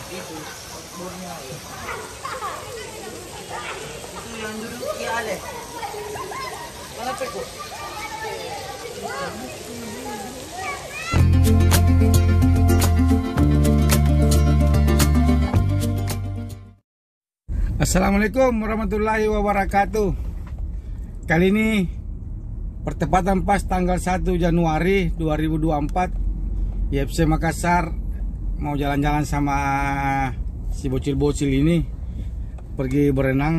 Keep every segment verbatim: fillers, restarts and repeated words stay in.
Itu bornya ya. Itu yang dulu ya Ale. Mana peko? Assalamualaikum warahmatullahi wabarakatuh. Kali ini bertepatan pas tanggal satu Januari dua ribu dua puluh empat, Y F C Makassar mau jalan-jalan sama si bocil-bocil ini, pergi berenang.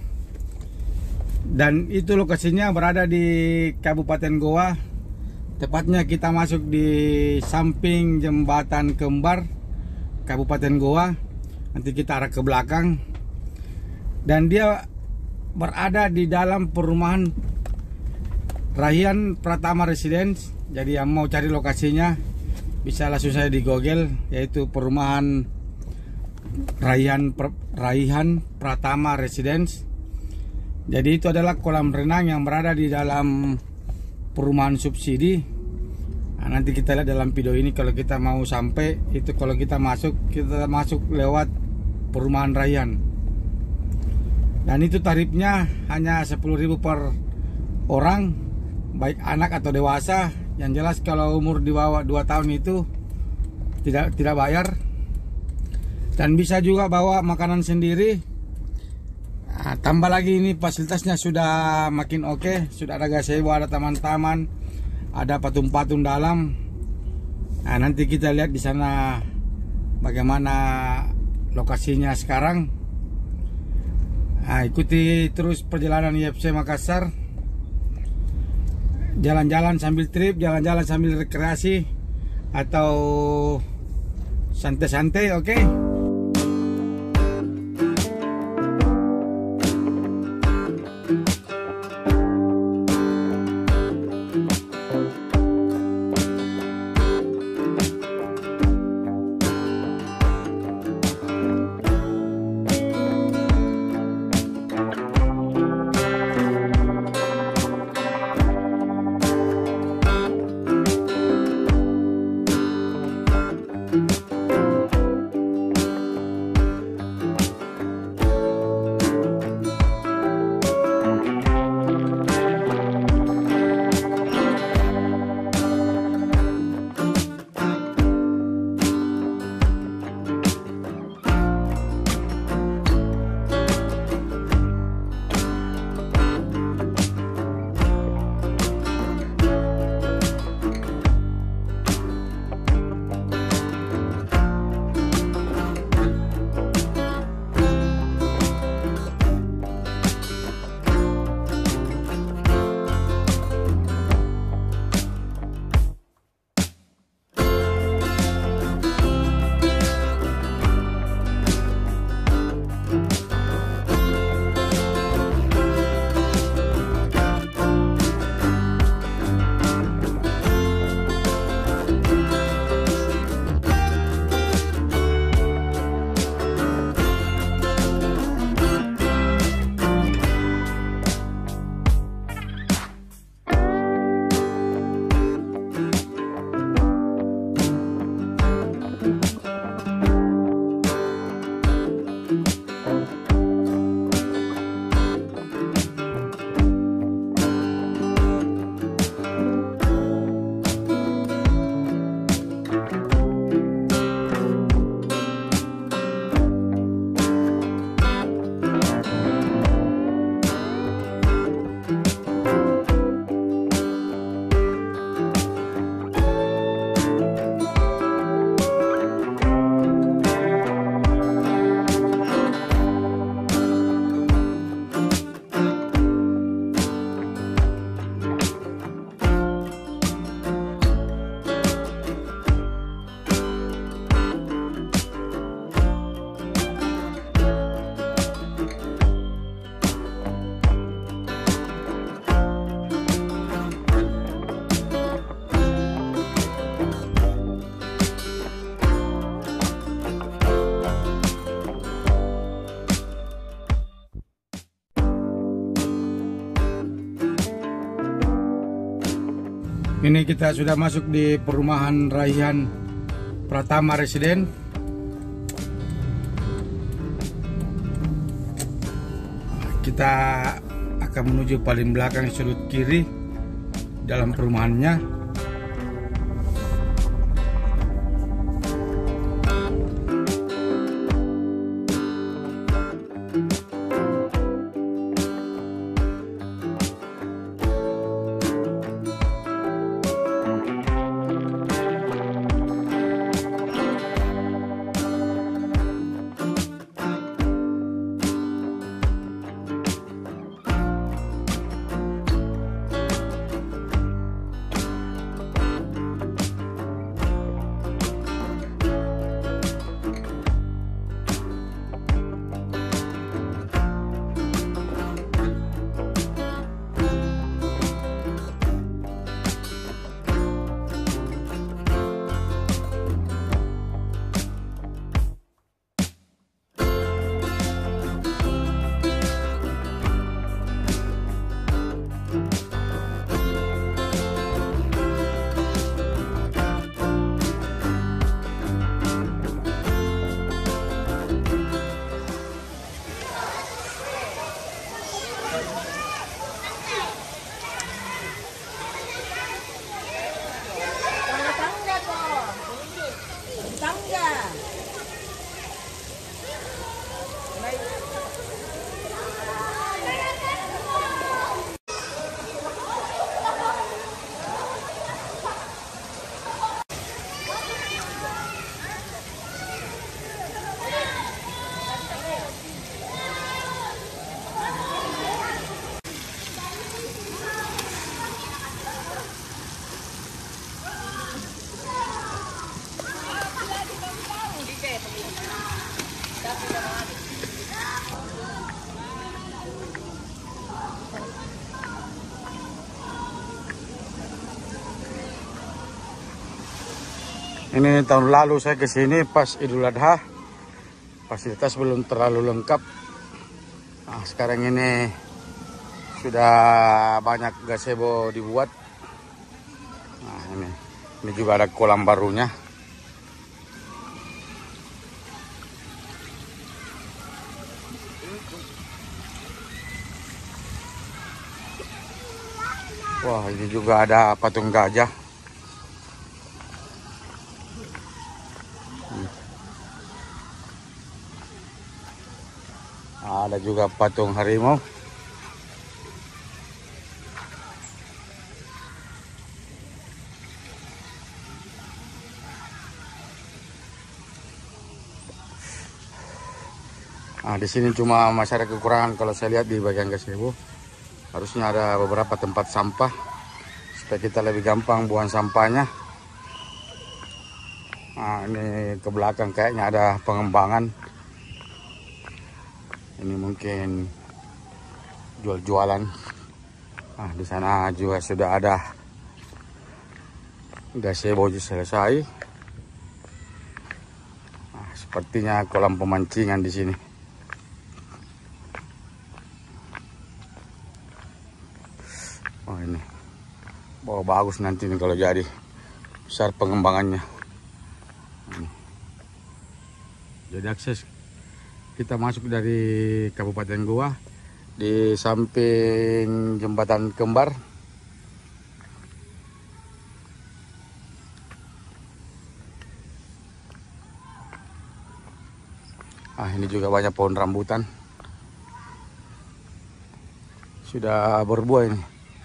Dan itu lokasinya berada di Kabupaten Goa. Tepatnya kita masuk di samping Jembatan Kembar Kabupaten Goa. Nanti kita arah ke belakang. Dan dia berada di dalam perumahan Raihan Pratama Residence. Jadi yang mau cari lokasinya bisa langsung saya di Google, yaitu perumahan Raihan Raihan Pratama Residence. Jadi itu adalah kolam renang yang berada di dalam perumahan subsidi. Nah, nanti kita lihat dalam video ini kalau kita mau sampai itu, kalau kita masuk kita masuk lewat perumahan Raihan. Dan itu tarifnya hanya sepuluh ribu per orang, baik anak atau dewasa. Yang jelas kalau umur di bawah dua tahun itu tidak tidak bayar. Dan bisa juga bawa makanan sendiri. Nah, tambah lagi ini fasilitasnya sudah makin oke. Sudah ada gazebo, ada taman-taman, ada patung-patung dalam. Nah, nanti kita lihat di sana bagaimana lokasinya sekarang. Nah, ikuti terus perjalanan Y F C Makassar. Jalan-jalan sambil trip, jalan-jalan sambil rekreasi atau santai-santai, oke? Okay? Ini kita sudah masuk di perumahan Raihan Pratama Residen. kita akan menuju paling belakang sudut kiri dalam perumahannya. Ini tahun lalu saya ke sini pas Idul Adha, fasilitas belum terlalu lengkap. Nah, sekarang ini sudah banyak gazebo dibuat. Nah, ini, ini juga ada kolam barunya. Wah, ini juga ada patung gajah. Ada juga patung harimau. Nah, di sini cuma masih ada kekurangan kalau saya lihat di bagian gazebo. Harusnya ada beberapa tempat sampah supaya kita lebih gampang buang sampahnya. Nah, ini ke belakang kayaknya ada pengembangan. Ini mungkin jual-jualan. Nah, di sana juga sudah ada gazebo selesai. Nah, sepertinya kolam pemancingan di sini. Oh, ini. Oh, bagus nanti nih kalau jadi. Besar pengembangannya. Ini. Jadi akses kita masuk dari Kabupaten Goa di samping jembatan kembar. Ah, ini juga banyak pohon rambutan. Sudah berbuah ini.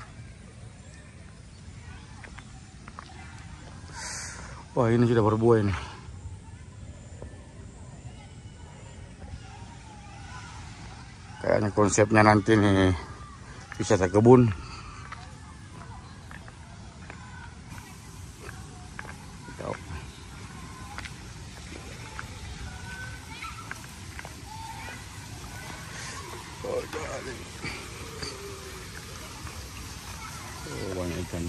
Wah, ini sudah berbuah ini. Kayaknya konsepnya nanti nih wisata kebun. Oh, banyak ikan.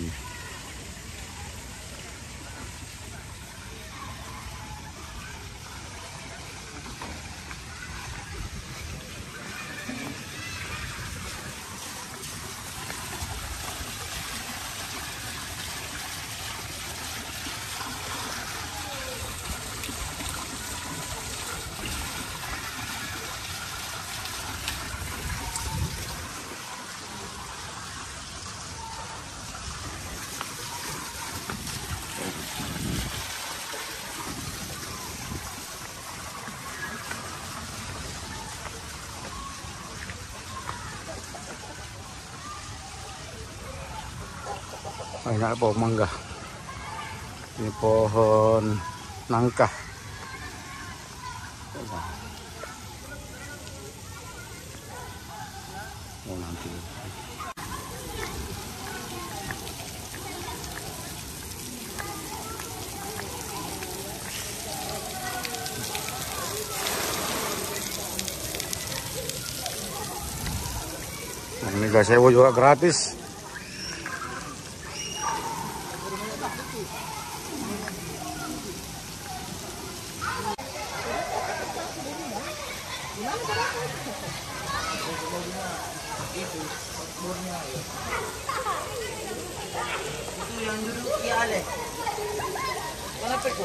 Banyak pohon mangga. Ini pohon nangka. Oh, nanti. Nah, ini gazebo juga gratis. Itu yang duduk ya Ale. Mana peko?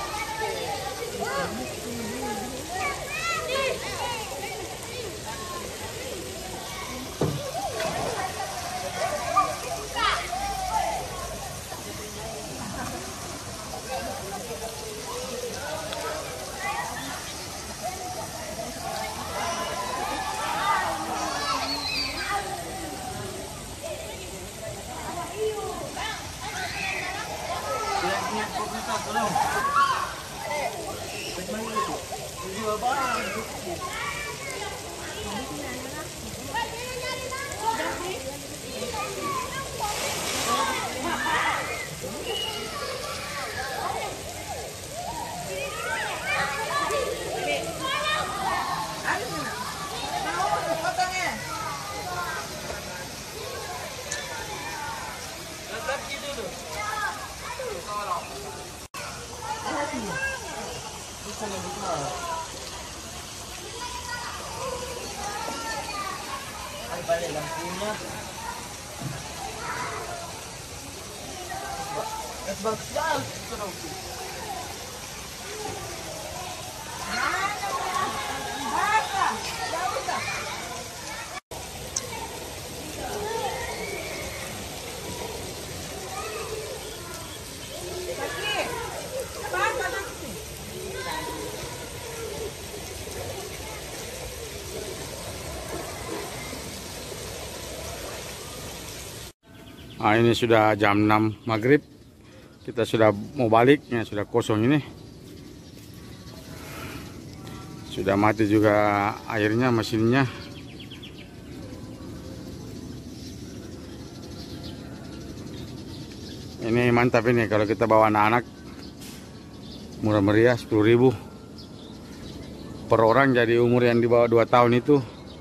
Balik lampunya. Es bagus banget. Nah, ini sudah jam enam maghrib. Kita sudah mau balik, ya, sudah kosong ini. Sudah mati juga airnya, mesinnya. Ini mantap ini kalau kita bawa anak-anak. Murah meriah sepuluh ribu per orang, jadi umur yang di bawah dua tahun itu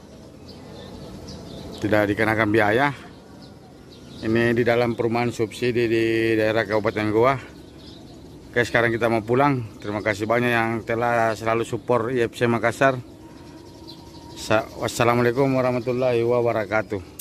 tidak dikenakan biaya. Ini di dalam perumahan subsidi di daerah Kabupaten Goa. Oke, sekarang kita mau pulang. Terima kasih banyak yang telah selalu support I F C Makassar. Wassalamualaikum warahmatullahi wabarakatuh.